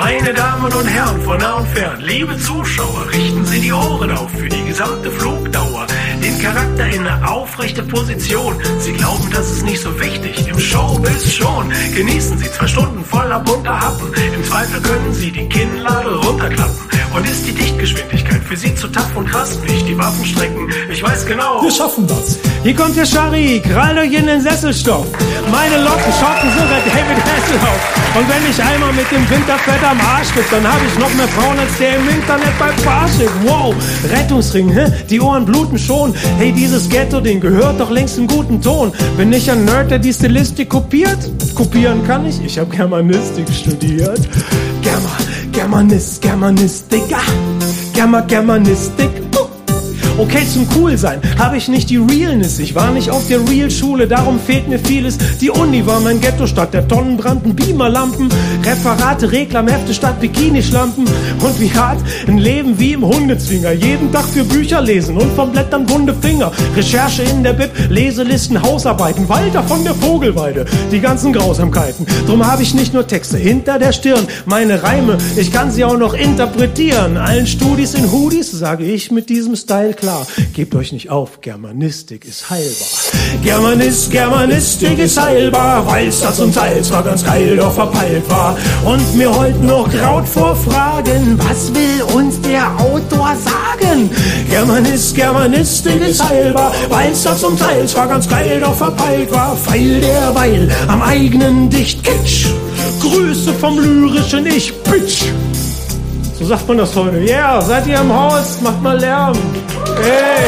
Meine Damen und Herren von nah und fern, liebe Zuschauer, richten Sie die Ohren auf für die gesamte Flugdauer. Den Charakter in eine aufrechte Position. Sie glauben, das ist nicht so wichtig, im Showbiz schon. Genießen Sie 2 Stunden voller bunter Happen. Im Zweifel können Sie die Kinnlade runterklappen. Und ist die Dichtgeschwindigkeit für Sie zu tough und krass? Nicht die Waffen strecken, ich weiß genau. Wir schaffen das. Hier kommt der Schari, krallt euch in den Sesselstoff. Meine Locken schocken sogar David Hasselhoff. Und wenn ich einmal mit dem Winterfett am Arsch bin, dann habe ich noch mehr Frauen als der im Internet bei Parship. Wow, Rettungsring, die Ohren bluten schon. Hey, dieses Ghetto-Ding gehört doch längst im guten Ton. Bin ich ein Nerd, der die Stilistik kopiert? Kopieren kann ich habe Germanistik studiert. Germanistik, Germanistik. Okay, zum Coolsein habe ich nicht die Realness. Ich war nicht auf der Realschule, darum fehlt mir vieles. Die Uni war mein Ghetto statt der Tonnenbranden, Beamerlampen, Referate, Reklamhefte statt Bikinischlampen. Und wie hart ein Leben wie im Hundezwinger. Jeden Tag für Bücher lesen und vom Blättern wunde Finger. Recherche in der Bib, Leselisten, Hausarbeiten, Walter von der Vogelweide, die ganzen Grausamkeiten. Drum habe ich nicht nur Texte hinter der Stirn, meine Reime, ich kann sie auch noch interpretieren. Allen Studis in Hoodies sage ich mit diesem Style klar, gebt euch nicht auf, Germanistik ist heilbar. Germanistik ist heilbar, weil's das zum Teil zwar ganz geil, doch verpeilt war. Und mir heute noch graut vor Fragen, was will uns der Autor sagen? Germanistik ist heilbar, weil's das zum Teil zwar ganz geil, doch verpeilt war. Feil derweil am eigenen Dichtkitsch, Grüße vom lyrischen Ich, Bitch. So sagt man das heute. Ja, yeah, seid ihr im Haus? Macht mal Lärm. Hey.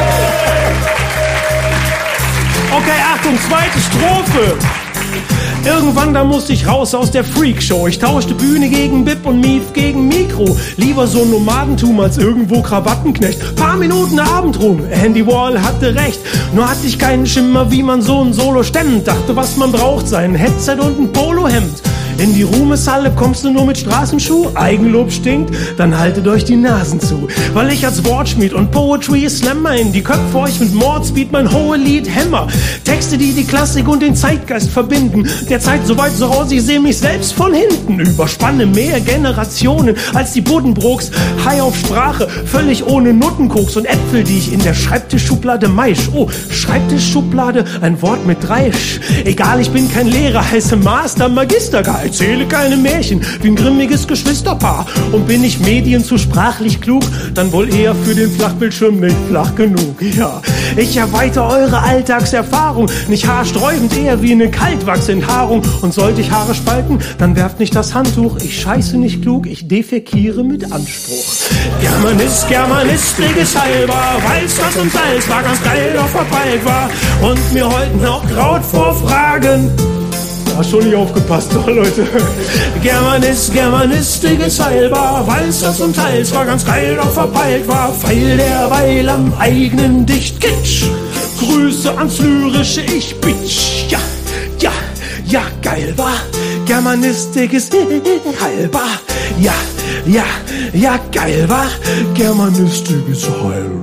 Okay, Achtung, zweite Strophe. Irgendwann, da musste ich raus aus der Freakshow. Ich tauschte Bühne gegen Bip und Mief gegen Mikro. Lieber so ein Nomadentum als irgendwo Krawattenknecht. Paar Minuten Abendruhm, Andy Wall hatte recht. Nur hatte ich keinen Schimmer, wie man so ein Solo stemmt. Dachte, was man braucht, sein Headset und ein Polohemd. In die Ruhmeshalle kommst du nur mit Straßenschuh? Eigenlob stinkt? Dann haltet euch die Nasen zu. Weil ich als Wortschmied und Poetry Slammer in die Köpfe euch mit Mordspeed mein Hohelied Hämmer. Texte, die die Klassik und den Zeitgeist verbinden. Der Zeit so weit so raus, ich seh mich selbst von hinten. Überspanne mehr Generationen als die Buddenbrooks. High auf Sprache, völlig ohne Nuttenkoks und Äpfel, die ich in der Schreibtischschublade maisch. Oh, Schreibtischschublade, ein Wort mit 3 Sch. Egal, ich bin kein Lehrer, heiße Master, Magistergeist. Erzähle keine Märchen wie ein grimmiges Geschwisterpaar. Und bin ich Medien zu sprachlich klug, dann wohl eher für den Flachbildschirm nicht flach genug. Ja, ich erweitere eure Alltagserfahrung, nicht haarsträubend, eher wie eine Kaltwachsenthaarung. Und sollte ich Haare spalten, dann werft nicht das Handtuch. Ich scheiße nicht klug, ich defekiere mit Anspruch. Germanistik ist heilbar, weil's das und Salz war ganz geil, doch verpeilt war. Und mir heute noch graut vor Fragen. Hast schon nicht aufgepasst, oh Leute. Germanistik ist heilbar, weil's das und teils war ganz geil, doch verpeilt war. Feil derweil am eigenen Dichtkitsch. Grüße ans lyrische Ich, Bitch. Ja, geil war. Germanistik ist heilbar. Ja, geil war. Germanistik ist heilbar.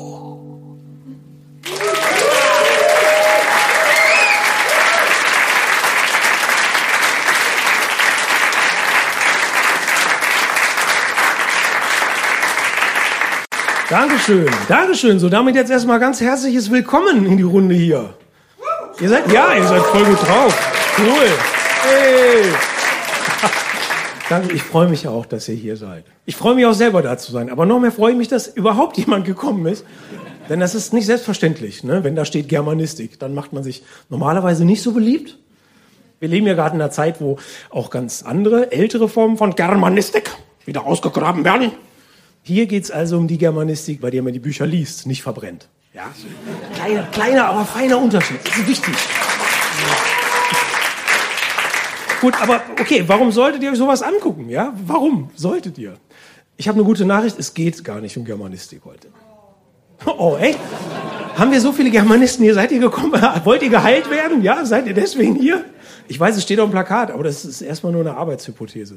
Dankeschön. So, damit jetzt erstmal ganz herzliches Willkommen in die Runde hier. Ihr seid voll gut drauf. Cool. Hey. Danke, ich freue mich auch, dass ihr hier seid. Ich freue mich auch selber da zu sein, aber noch mehr freue ich mich, dass überhaupt jemand gekommen ist. Denn das ist nicht selbstverständlich, ne? Wenn da steht Germanistik, dann macht man sich normalerweise nicht so beliebt. Wir leben ja gerade in einer Zeit, wo auch ganz andere, ältere Formen von Germanistik wieder ausgegraben werden. Hier geht's also um die Germanistik, bei der man die Bücher liest, nicht verbrennt. Ja, so kleiner, aber feiner Unterschied. Das ist wichtig. Gut, aber okay, warum solltet ihr euch sowas angucken? Ja, warum solltet ihr? Ich habe eine gute Nachricht, es geht gar nicht um Germanistik heute. Oh, echt? Haben wir so viele Germanisten hier? Seid ihr gekommen? Wollt ihr geheilt werden? Ja, seid ihr deswegen hier? Ich weiß, es steht auf dem Plakat, aber das ist erstmal nur eine Arbeitshypothese.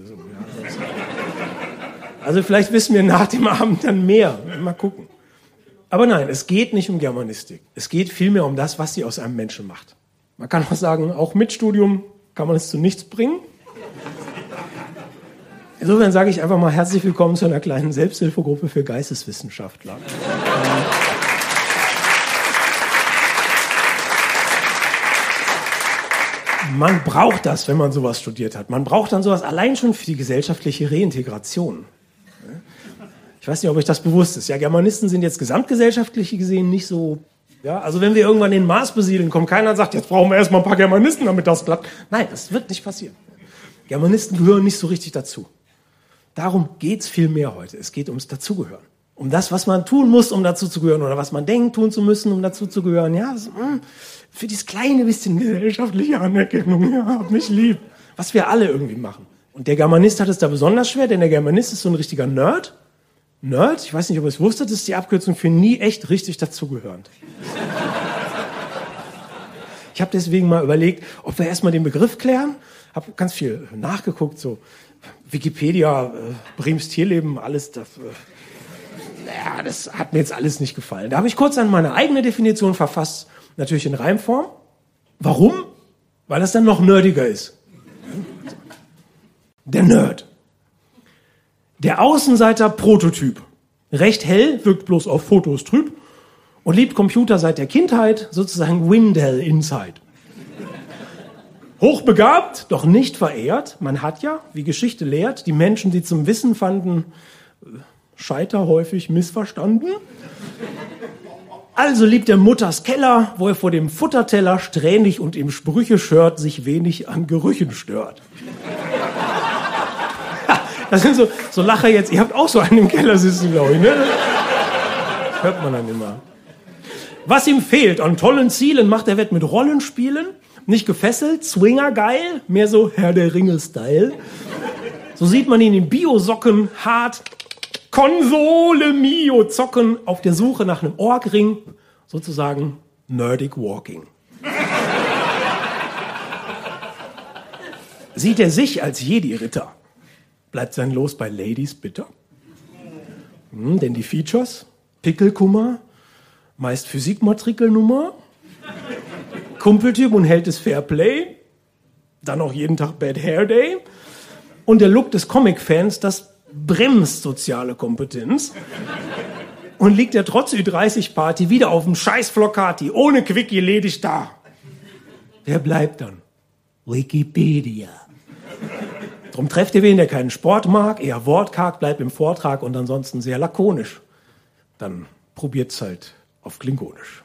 Also vielleicht wissen wir nach dem Abend dann mehr. Mal gucken. Aber nein, es geht nicht um Germanistik. Es geht vielmehr um das, was sie aus einem Menschen macht. Man kann auch sagen, auch mit Studium kann man es zu nichts bringen. Insofern sage ich einfach mal herzlich willkommen zu einer kleinen Selbsthilfegruppe für Geisteswissenschaftler. Man braucht das, wenn man sowas studiert hat. Man braucht dann sowas allein schon für die gesellschaftliche Reintegration. Ich weiß nicht, ob euch das bewusst ist. Ja, Germanisten sind jetzt gesamtgesellschaftlich gesehen nicht so... Ja, also wenn wir irgendwann den Mars besiedeln, kommt keiner und sagt, jetzt brauchen wir erstmal ein paar Germanisten, damit das klappt. Nein, das wird nicht passieren. Germanisten gehören nicht so richtig dazu. Darum geht's viel mehr heute. Es geht ums Dazugehören. Um das, was man tun muss, um dazu zu gehören, oder was man denkt, tun zu müssen, um dazu zu gehören. Ja, für dieses kleine bisschen gesellschaftliche Anerkennung, ja, hab mich lieb. Was wir alle irgendwie machen. Und der Germanist hat es da besonders schwer, denn der Germanist ist so ein richtiger Nerd. Nerd, ich weiß nicht, ob ihr es wusstet, ist die Abkürzung für nie echt richtig dazugehörend. Ich habe deswegen mal überlegt, ob wir erstmal den Begriff klären. Habe ganz viel nachgeguckt, so Wikipedia, Brems Tierleben, alles das. Das hat mir jetzt alles nicht gefallen. Da habe ich kurz an meine eigene Definition verfasst, natürlich in Reimform. Warum? Weil das dann noch nerdiger ist. Der Nerd. Der Außenseiter-Prototyp. Recht hell, wirkt bloß auf Fotos trüb und liebt Computer seit der Kindheit, sozusagen Windell Inside. Hochbegabt, doch nicht verehrt. Man hat ja, wie Geschichte lehrt, die Menschen, die zum Wissen fanden, Scheiter häufig missverstanden. Also liebt er Mutters Keller, wo er vor dem Futterteller strähnig und im Sprüche-Shirt sich wenig an Gerüchen stört. Das sind so Lacher jetzt. Ihr habt auch so einen im Keller sitzen, glaube ich, ne? Das hört man dann immer. Was ihm fehlt an tollen Zielen, macht er wett mit Rollenspielen. Nicht gefesselt, Swinger geil, mehr so Herr der Ringe-Style. So sieht man ihn in Bio-Socken, hart, Konsole Mio zocken, auf der Suche nach einem Orgring, sozusagen Nerdic Walking. Sieht er sich als Jedi-Ritter? Bleibt sein Los bei Ladies bitter? Denn die Features, Pickelkummer, meist Physikmatrikelnummer, Kumpeltyp und Held des Fairplay, dann auch jeden Tag Bad Hair Day und der Look des Comic-Fans, das bremst soziale Kompetenz und liegt er trotz Ü30-Party wieder auf dem scheiß Flocati, ohne Quickie ledig da. Wer bleibt dann? Wikipedia. Drum trefft ihr wen, der keinen Sport mag, eher wortkarg, bleibt im Vortrag und ansonsten sehr lakonisch. Dann probiert's halt auf Klingonisch.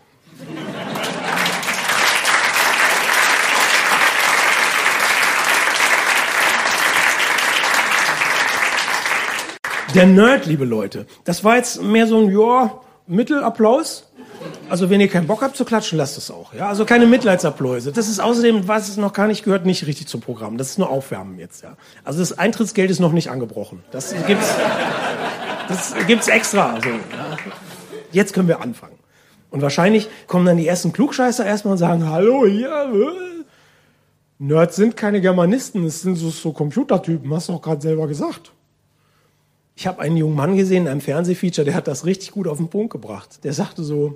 Der Nerd, liebe Leute, das war jetzt mehr so ein, Mittelapplaus. Also wenn ihr keinen Bock habt zu klatschen, lasst es auch. Ja? Also keine Mitleidsapplause. Das ist außerdem, was es noch gar nicht gehört, nicht richtig zum Programm. Das ist nur Aufwärmen jetzt. Ja? Also das Eintrittsgeld ist noch nicht angebrochen. Das gibt's extra. Also, ja? Jetzt können wir anfangen. Und wahrscheinlich kommen dann die ersten Klugscheißer erstmal und sagen, hallo, hier, Nerds sind keine Germanisten, es sind so Computertypen, hast du doch gerade selber gesagt. Ich habe einen jungen Mann gesehen in einem Fernsehfeature, der hat das richtig gut auf den Punkt gebracht. Der sagte so,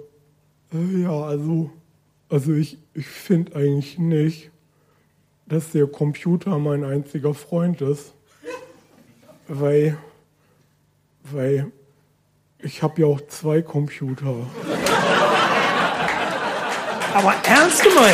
also ich finde eigentlich nicht, dass der Computer mein einziger Freund ist. Weil ich habe ja auch 2 Computer. Aber ernst gemeint.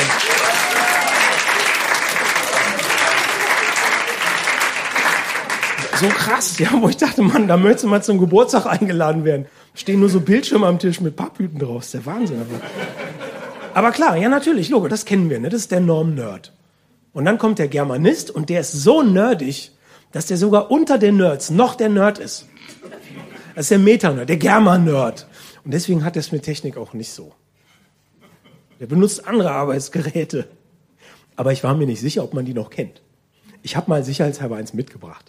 So krass, ja, wo ich dachte, Mann, da möchtest du mal zum Geburtstag eingeladen werden. Stehen nur so Bildschirme am Tisch mit Papphüten drauf, das ist der Wahnsinn. Aber klar, ja natürlich, Logo, das kennen wir, ne? Das ist der Norm-Nerd. Und dann kommt der Germanist und der ist so nerdig, dass der sogar unter den Nerds noch der Nerd ist. Das ist der Meta-Nerd, der German-Nerd. Und deswegen hat er es mit Technik auch nicht so. Der benutzt andere Arbeitsgeräte. Aber ich war mir nicht sicher, ob man die noch kennt. Ich habe mal sicherheitshalber eins mitgebracht.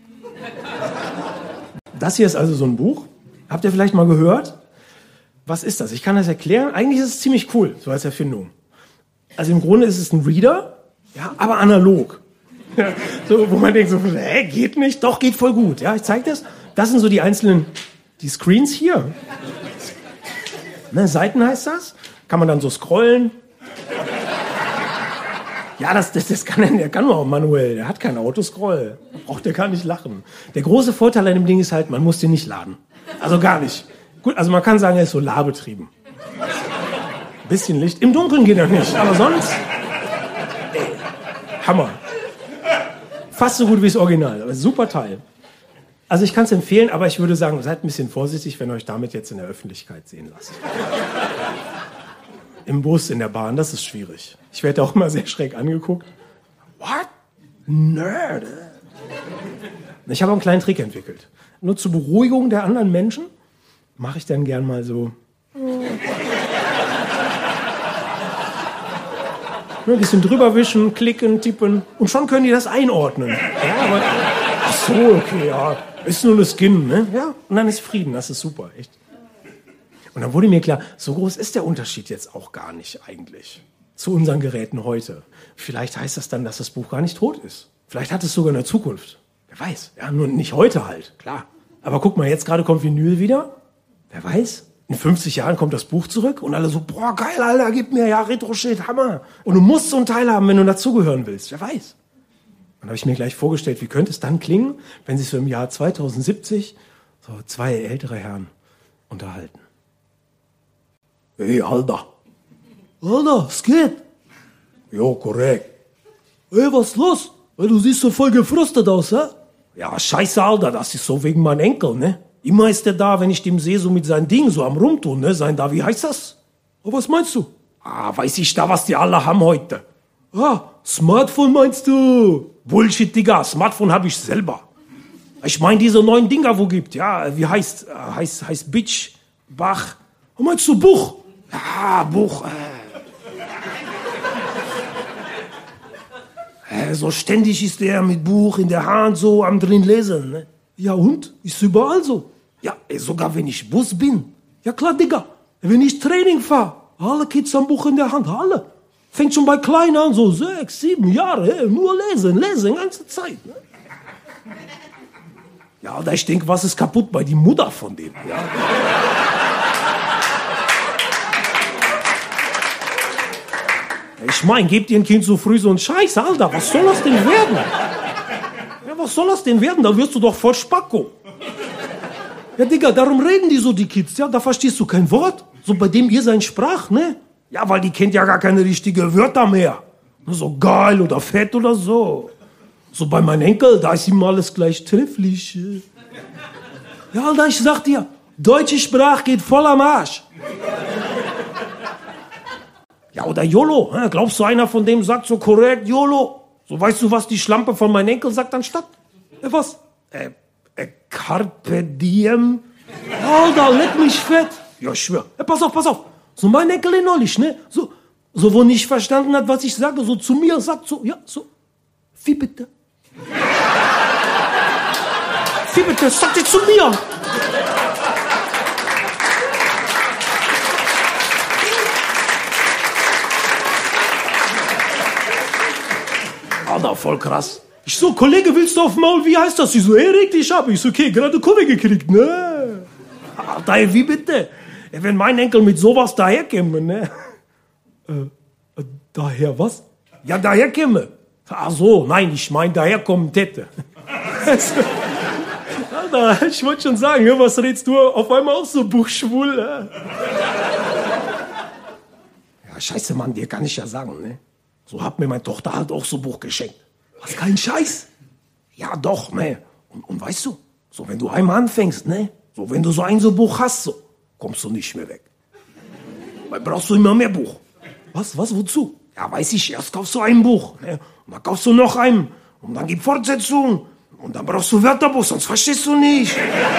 Das hier ist also so ein Buch. Habt ihr vielleicht mal gehört? Was ist das? Ich kann das erklären. Eigentlich ist es ziemlich cool, so als Erfindung. Also im Grunde ist es ein Reader, ja, aber analog. Ja, so, wo man denkt so, geht nicht? Doch, geht voll gut. Ja, ich zeige das. Das sind so die Screens hier. Ne, Seiten heißt das. Kann man dann so scrollen. Ja, das kann der kann nur auch manuell. Der hat kein Autoscroll. Der kann nicht lachen. Der große Vorteil an dem Ding ist halt, man muss den nicht laden. Also gar nicht. Gut, also man kann sagen, er ist solarbetrieben. Ein bisschen Licht. Im Dunkeln geht er nicht, aber sonst... Hammer. Fast so gut wie das Original. Aber super Teil. Also ich kann es empfehlen, aber ich würde sagen, seid ein bisschen vorsichtig, wenn ihr euch damit jetzt in der Öffentlichkeit sehen lasst. Im Bus, in der Bahn, das ist schwierig. Ich werde auch immer sehr schräg angeguckt. What? Nerd. Ich habe einen kleinen Trick entwickelt. Nur zur Beruhigung der anderen Menschen mache ich dann gern mal so... Ein bisschen drüber wischen, klicken, tippen und schon können die das einordnen. Ja, aber, ach so, okay, ja, ist nur eine Skin, ne? Ja, und dann ist Frieden, das ist super, echt. Und dann wurde mir klar, so groß ist der Unterschied jetzt auch gar nicht eigentlich zu unseren Geräten heute. Vielleicht heißt das dann, dass das Buch gar nicht tot ist. Vielleicht hat es sogar eine Zukunft. Wer weiß, ja, nur nicht heute halt, klar. Aber guck mal, jetzt gerade kommt Vinyl wieder. Wer weiß? In 50 Jahren kommt das Buch zurück und alle so, boah, geil, Alter, gib mir, ja, Retro-Shit, Hammer. Und du musst so einen Teil haben, wenn du dazugehören willst. Wer weiß. Dann habe ich mir gleich vorgestellt, wie könnte es dann klingen, wenn sich so im Jahr 2070 so zwei ältere Herren unterhalten. Hey, Alter. Alter, was geht? Jo, korrekt. Hey, was ist los? Du siehst so voll gefrustet aus, hä? Ja, scheiße, Alter, das ist so wegen meinem Enkel, ne? Immer ist der da, wenn ich dem sehe, so mit seinem Ding so am Rumtun, ne? Wie heißt das? Oh, was meinst du? Ah, weiß ich da, was die alle haben heute. Ah, Smartphone meinst du? Bullshit, Digga, Smartphone habe ich selber. Ich meine diese neuen Dinger, wo gibt, ja, wie heißt Bitch, Bach. Oh, meinst du Buch? Ja, Buch, so ständig ist der mit Buch in der Hand so am drin lesen, ne? Ja und? Ist überall so. Ja, sogar wenn ich Bus bin. Ja klar, Digga. Wenn ich Training fahre. Alle Kids haben Buch in der Hand, alle. Fängt schon bei klein an, so 6, 7 Jahre. Nur lesen, ganze Zeit. Ne? Ja, und ich denke, was ist kaputt bei die Mutter von dem? Ja? Ich meine, gebt ihr ein Kind so früh so einen Scheiß, Alter. Was soll das denn werden? Ja, was soll das denn werden? Da wirst du doch voll Spacko. Ja, Digga, darum reden die so, die Kids. Ja, da verstehst du kein Wort. So bei dem ihr sein Sprach, ne? Ja, weil die kennt ja gar keine richtigen Wörter mehr. Nur so geil oder fett oder so. So bei meinem Enkel, da ist ihm alles gleich trefflich. Ja, Alter, ich sag dir, deutsche Sprache geht voll am Arsch. Ja, oder YOLO. Glaubst du, einer von dem sagt so korrekt YOLO? So, weißt du, was die Schlampe von meinem Enkel sagt anstatt? Was? Carpe diem? Alter, leck mich fett. Ja, ich schwör. Pass auf. So mein Enkel neulich, ne? So, wo nicht verstanden hat, was ich sage, so zu mir sagt so, ja, so, wie bitte? Wie bitte? Sagt ihr zu mir? Alter, voll krass. Ich so, Kollege, willst du auf Maul? Wie heißt das? Ich so, reg dich ab. Ich so, okay, gerade Kurve gekriegt, ne? Alter, wie bitte? Wenn mein Enkel mit sowas daherkäme, ne? Daher was? Ja, daherkäme. Ach so, nein, ich meine, daherkommen hätte. Alter, ich wollte schon sagen, was redest du auf einmal auch so buchschwul? Ja, scheiße, Mann, dir kann ich ja sagen, ne? So hat mir meine Tochter halt auch so ein Buch geschenkt. Was, kein Scheiß? Ja, doch, ne? Und weißt du, so wenn du einmal anfängst, ne? So wenn du so ein Buch hast, so, kommst du nicht mehr weg. Weil brauchst du immer mehr Buch. Was, wozu? Ja, weiß ich, erst kaufst du ein Buch, ne? Und dann kaufst du noch einen. Und dann gibt Fortsetzung. Und dann brauchst du Wörterbuch, sonst verstehst du nicht.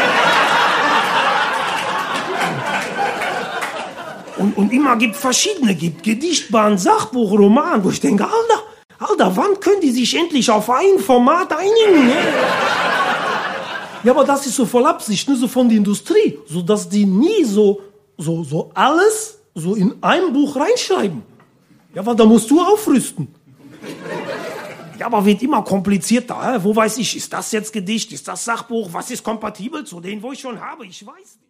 Und immer gibt verschiedene, gibt Gedichtbahn, Sachbuch, Roman, wo ich denke, Alter, wann können die sich endlich auf ein Format einigen? Ne? Ja, aber das ist so voll Absicht, ne, so von der Industrie, so dass die nie so alles so in ein Buch reinschreiben. Ja, weil da musst du aufrüsten. Ja, aber wird immer komplizierter. Wo weiß ich, ist das jetzt Gedicht, ist das Sachbuch, was ist kompatibel zu denen, wo ich schon habe? Ich weiß nicht.